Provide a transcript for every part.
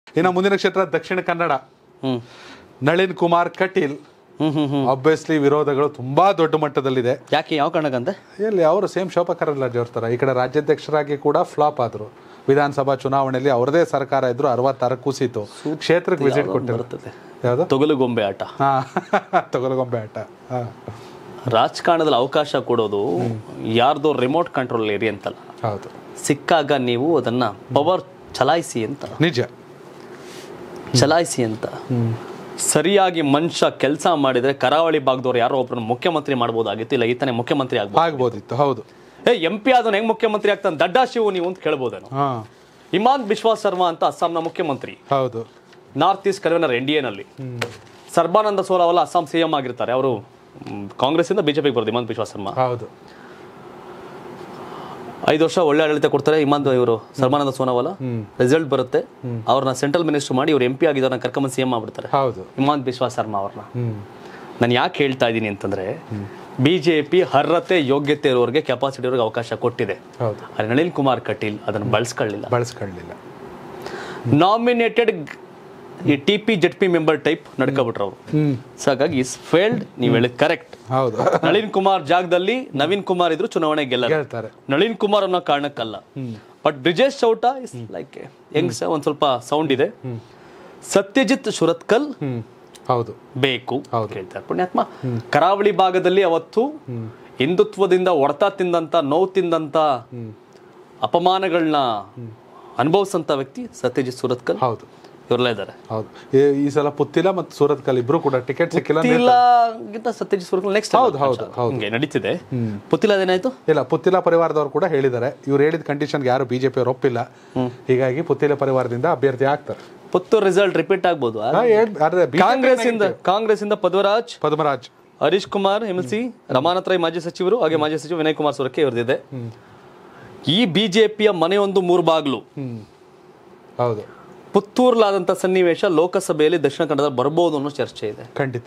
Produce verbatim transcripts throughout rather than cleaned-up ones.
ಇನ್ನು ಮುಂದಿನ ಕ್ಷೇತ್ರ ದಕ್ಷಿಣ ಕನ್ನಡ. ನಳಿನ್ ಕುಮಾರ್ ಕಟೀಲ್. ಆಬ್ವಿಯಸ್ಲಿ ವಿರೋಧಗಳು ತುಂಬಾ ದೊಡ್ಡ ಮಟ್ಟದಲ್ಲಿದೆ. ಯಾಕೆ, ಯಾವ ಕಾರಣಕ್ಕಂತೆ? ಎಲ್ಲಿ ಅವರು ಸೇಮ್ ಶೋಭಾ ಕರಂದ್ಲಾಜೆ ಅವ್ರ ತರ ಈ ಕಡೆ ರಾಜ್ಯಾಧ್ಯಕ್ಷರಾಗಿ ಕೂಡ ಫ್ಲಾಪ್ ಆದ್ರು. ವಿಧಾನಸಭಾ ಚುನಾವಣೆಯಲ್ಲಿ ಅವರದೇ ಸರ್ಕಾರ ಇದ್ರು, ಅರವತ್ತಾರು ಕುಸಿತು. ಕ್ಷೇತ್ರಕ್ಕೆ ವಿಸಿಟ್ ಕೊಟ್ಟಿರ್ತದೆ. ಯಾವುದು? ತೊಗಲುಗೊಂಬೆ ಆಟ. ಹಾ, ತೊಗಲುಗೊಂಬೆ ಆಟ. ರಾಜಕಾರಣದಲ್ಲಿ ಅವಕಾಶ ಕೊಡೋದು ಯಾರ್ದೋ ರಿಮೋಟ್ ಕಂಟ್ರೋಲ್ ಏರಿಯಾ ಅಂತಲ್ಲ. ಹೌದು. ಸಿಕ್ಕಾಗ ನೀವು ಅದನ್ನ ಪವರ್ ಚಲಾಯಿಸಿ ಅಂತ. ನಿಜ, ಚಲಾಯಿಸಿ ಅಂತ. ಸರಿಯಾಗಿ ಮನುಷ್ಯ ಕೆಲಸ ಮಾಡಿದ್ರೆ ಕರಾವಳಿ ಭಾಗದವ್ರು ಯಾರೋ ಒಬ್ಬರನ್ನ ಮುಖ್ಯಮಂತ್ರಿ ಮಾಡ್ಬೋದಾಗಿತ್ತು, ಇಲ್ಲ ಈತನೇ ಮುಖ್ಯಮಂತ್ರಿ ಆಗ್ಬೋದಿತ್ತು. ಹೌದು. ಏ ಎಂ ಪಿ ಆದವನು ಹೆಂಗ್ ಮುಖ್ಯಮಂತ್ರಿ ಆಗ್ತಾನೆ, ದಡ್ಡ ಶಿವು ನೀವು ಅಂತ ಕೇಳ್ಬೋದೇನು. ಹಿಮಾಂತ್ ಬಿಶ್ವಾ ಶರ್ಮಾ ಅಂತ ಅಸ್ಸಾಂನ ಮುಖ್ಯಮಂತ್ರಿ. ಹೌದು. North east convener N D A ನಲ್ಲಿ. ಸರ್ಬಾನಂದ ಸೋನೋವಾಲ್ ಅಸ್ಸಾಂ ಸಿಎಂ ಆಗಿರ್ತಾರೆ. ಅವರು ಕಾಂಗ್ರೆಸ್ ಇಂದ ಬಿಜೆಪಿಗೆ ಬರೋದು ಹಿಮಾಂತ್ ಬಿಶ್ವಾ ಶರ್ಮಾ. ಹೌದು. ಐದು ವರ್ಷ ಒಳ್ಳೆ ಆಡಳಿತ ಕೊಡ್ತಾರೆ ಹಿಮಾಂತ್ ಇವರು ಸರ್ಬಾನಂದ ಸೋನೋವಾಲ್. ರಿಸಲ್ಟ್ ಬರುತ್ತೆ, ಅವ್ರನ್ನ ಸೆಂಟ್ರಲ್ ಮಿನಿಸ್ಟರ್ ಮಾಡಿ ಇವ್ರು ಎಂ ಪಿ ಆಗಿದ್ದವ್ರನ್ನ ಕರ್ಕೊಂಡ್ ಸಿಎಂ ಆಗ್ಬಿಡ್ತಾರೆ. ಹೌದು. ಹಿಮಾಂತ್ ಬಿಶ್ವಾ ಶರ್ಮಾ ಅವ್ರನ್ನ. ನಾನು ಯಾಕೆ ಹೇಳ್ತಾ ಇದ್ದೀನಿ ಅಂತಂದ್ರೆ, ಬಿಜೆಪಿ ಅರ್ಹತೆ ಯೋಗ್ಯತೆ ಇರೋರಿಗೆ, ಕೆಪಾಸಿಟಿ ಇರೋರಿಗೆ ಅವಕಾಶ ಕೊಟ್ಟಿದೆ. ಆದರೆ ನಳಿನ್ ಕುಮಾರ್ ಕಟೀಲ್ ಅದನ್ನು ಬಳಸ್ಕೊಳ್ಳಿಲ್ಲ ಬಳಸ್ಕೊಳ್ಳಿಲ್ಲ ನಾಮಿನೇಟೆಡ್ ಈ T P Z P member type ನಡ್ಕೊಬಿಟ್ರು ಅವರು. ಸೊ ಹಾಗಾಗಿ ಇಸ್ ಫೇಲ್ಡ್. ನೀವು ಹೇಳಿದ್ ಕರೆಕ್ಟ್. ಹೌದು. ನಳಿನ್ ಕುಮಾರ್ ಜಾಗದಲ್ಲಿ ನವೀನ್ ಕುಮಾರ್ ಇದ್ರು ಚುನಾವಣೆ ಗೆಲ್ಲ. ನಳಿನ್ ಕುಮಾರ್ ಅನ್ನೋ ಕಾರಣಕ್ಕಲ್ಲ. But Brijesh Chowta is like ಹೆಂಗ್ ಒಂದ್ ಸ್ವಲ್ಪ ಸೌಂಡ್ ಇದೆ. ಸತ್ಯಜಿತ್ ಸುರತ್ಕಲ್ ಹೌದು ಬೇಕು ಕೇಳ್ತಾರೆ ಪುಣ್ಯಾತ್ಮ. ಕರಾವಳಿ ಭಾಗದಲ್ಲಿ ಅವತ್ತು ಹಿಂದುತ್ವದಿಂದ ಹೊಡೆತ ತಿಂದಂತ, ನೋವು ತಿಂದಂತ, ಅಪಮಾನಗಳನ್ನ ಅನುಭವಿಸಂತ ವ್ಯಕ್ತಿ ಸತ್ಯಜಿತ್ ಸುರತ್ಕಲ್. ಹೌದು, ಇವರೆಲ್ಲ ಇದ್ದಾರೆ. ಹೌದು. ಈ ಸಲ ಪುತ್ತಿಲ ಮತ್ತು ಸೂರತ್ಕಲ್ ಇಬ್ರು ಕೂಡ ಟಿಕೆಟ್ ಸಿಕ್ಕಿಲ್ಲ. ಸತ್ಯಜಿತ್ ಸುರತ್ಕಲ್ ನೆಕ್ಸ್ಟ್. ಹೌದು ಹೌದು ಹೌದು ನಡೀತಿದೆ. ಪುತ್ತಿಲ ಅದೇನಾಯ್ತು? ಇಲ್ಲ, ಪುತ್ತಿಲ ಪರಿವಾರದವ್ರು ಕೂಡ ಹೇಳಿದ್ದಾರೆ, ಇವ್ರು ಹೇಳಿದ ಕಂಡೀಷನ್ಗೆ ಯಾರು ಬಿಜೆಪಿ ಅವ್ರು ಒಪ್ಪಿಲ್ಲ, ಹೀಗಾಗಿ ಪುತ್ತಿಲ ಪರಿವಾರದಿಂದ ಅಭ್ಯರ್ಥಿ ಆಗ್ತಾರೆ. ಪುತ್ತೂರು ರಿಸಲ್ಟ್ ರಿಪೀಟ್ ಆಗ್ಬೋದು. ಕಾಂಗ್ರೆಸ್ ಇಂದ ಕಾಂಗ್ರೆಸ್ ಇಂದ ಪದ್ಮರಾಜ್ ಪದ್ಮರಾಜ್ ಹರೀಶ್ ಕುಮಾರ್ ಎಂ ಸಿ, ರಮಾನಾಥ್ ರೈ ಮಾಜಿ ಸಚಿವರು, ಹಾಗೆ ಮಾಜಿ ಸಚಿವ ವಿನಯ್ ಕುಮಾರ್ ಸೊರಕೆ ಇವ್ರದಿದೆ. ಈ ಬಿಜೆಪಿಯ ಮನೆಯೊಂದು ಮೂರು ಬಾಗ್ಲು. ಹೌದು. ಪುತ್ತೂರ್ಲಾದಂತ ಸನ್ನಿವೇಶ ಲೋಕಸಭೆಯಲ್ಲಿ ದಕ್ಷಿಣ ಕನ್ನಡದಲ್ಲಿ ಬರಬಹುದು ಅನ್ನೋ ಚರ್ಚೆ ಇದೆ. ಖಂಡಿತ.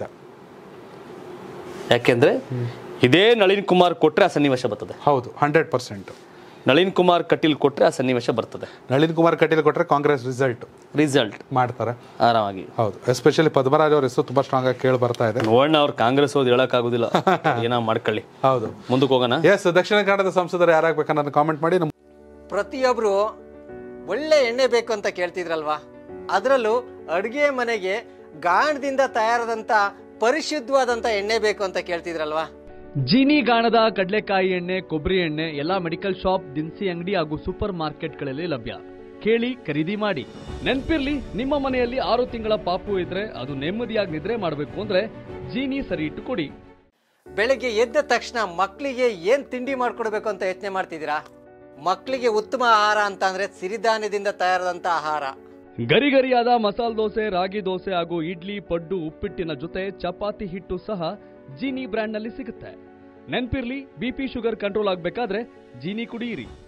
ಯಾಕೆಂದ್ರೆ ಇದೇ ನಳಿನ್ ಕುಮಾರ್ ಕೊಟ್ರೆ ಆ ಸನ್ನಿವೇಶ ಬರ್ತದೆ. ಹೌದು, ಹಂಡ್ರೆಡ್ ಪರ್ಸೆಂಟ್. ನಳಿನ್ ಕುಮಾರ್ ಕಟೀಲ್ ಕೊಟ್ರೆ ಆ ಸನ್ನಿವೇಶ ಬರ್ತದೆ. ನಳಿನ್ ಕುಮಾರ್ ಕಟೀಲ್ ಕೊಟ್ರೆ ಕಾಂಗ್ರೆಸ್ ರಿಸಲ್ಟ್ ರಿಸಲ್ಟ್ ಮಾಡ್ತಾರೆ ಆರಾಮಾಗಿ. ಹೌದು. ಎಸ್ಪೆಷಲಿ ಪದ್ಮರಾಜ್ ಅವ್ರ ಹೆಸರು ತುಂಬಾ ಸ್ಟ್ರಾಂಗ್ ಆಗಿ ಕೇಳಿ ಬರ್ತಾ ಇದೆ. ನೋಡೋಣ, ಅವ್ರು ಕಾಂಗ್ರೆಸ್ ಹೋದ್ ಹೇಳಕ್ ಆಗುದಿಲ್ಲ, ಏನೋ ಮಾಡ್ಕೊಳ್ಳಿ. ಹೌದು, ಮುಂದಕ್ಕೆ ಹೋಗೋಣ. ಎಸ್, ದಕ್ಷಿಣ ಕನ್ನಡದ ಸಂಸದರು ಯಾರಾಗಬೇಕನ್ನ ಕಾಮೆಂಟ್ ಮಾಡಿ. ಪ್ರತಿಯೊಬ್ರು ಒಳ್ಳೆ ಎಣ್ಣೆ ಬೇಕು ಅಂತ ಕೇಳ್ತಿದ್ರಲ್ವಾ, ಅದರಲ್ಲೂ ಅಡುಗೆ ಮನೆಗೆ ಗಾಣದಿಂದ ತಯಾರಾದಂತ ಪರಿಶುದ್ಧವಾದಂತ ಎಣ್ಣೆ ಬೇಕು ಅಂತ ಕೇಳ್ತಿದ್ರಲ್ವಾ. ಜೀನಿ ಗಾಣದ ಕಡಲೆಕಾಯಿ ಎಣ್ಣೆ, ಕೊಬ್ಬರಿ ಎಣ್ಣೆ ಎಲ್ಲಾ ಮೆಡಿಕಲ್ ಶಾಪ್, ದಿನಸಿ ಅಂಗಡಿ ಹಾಗೂ ಸೂಪರ್ ಮಾರ್ಕೆಟ್ಗಳಲ್ಲಿ ಲಭ್ಯ. ಕೇಳಿ, ಖರೀದಿ ಮಾಡಿ. ನೆನ್ಪಿರ್ಲಿ, ನಿಮ್ಮ ಮನೆಯಲ್ಲಿ ಆರು ತಿಂಗಳ ಪಾಪು ಇದ್ರೆ ಅದು ನೆಮ್ಮದಿಯಾಗಿ ನಿದ್ರೆ ಮಾಡಬೇಕು ಅಂದ್ರೆ ಜೀನಿ ಸರಿ ಇಟ್ಟು ಕೊಡಿ. ಬೆಳಗ್ಗೆ ಎದ್ದ ತಕ್ಷಣ ಮಕ್ಕಳಿಗೆ ಏನ್ ತಿಂಡಿ ಮಾಡ್ಕೊಡ್ಬೇಕು ಅಂತ ಯೋಚನೆ ಮಾಡ್ತಿದ್ದೀರಾ? ಮಕ್ಕಳಿಗೆ ಉತ್ತಮ ಆಹಾರ ಅಂತ ಅಂದ್ರೆ ಸಿರಿಧಾನ್ಯದಿಂದ ತಯಾರಾದಂತ ಆಹಾರ. ಗರಿಗರಿಯಾದ ಮಸಾಲೆ ದೋಸೆ, ರಾಗಿ ದೋಸೆ ಹಾಗೂ ಇಡ್ಲಿ, ಪಡ್ಡು, ಉಪ್ಪಿಟ್ಟಿನ ಜೊತೆ ಚಪಾತಿ ಹಿಟ್ಟು ಸಹ ಜೀನಿ ಬ್ರ್ಯಾಂಡ್ ನಲ್ಲಿ ಸಿಗುತ್ತೆ. ನೆನ್ಪಿರ್ಲಿ, ಬಿಪಿ ಶುಗರ್ ಕಂಟ್ರೋಲ್ ಆಗ್ಬೇಕಾದ್ರೆ ಜೀನಿ ಕುಡಿಯಿರಿ.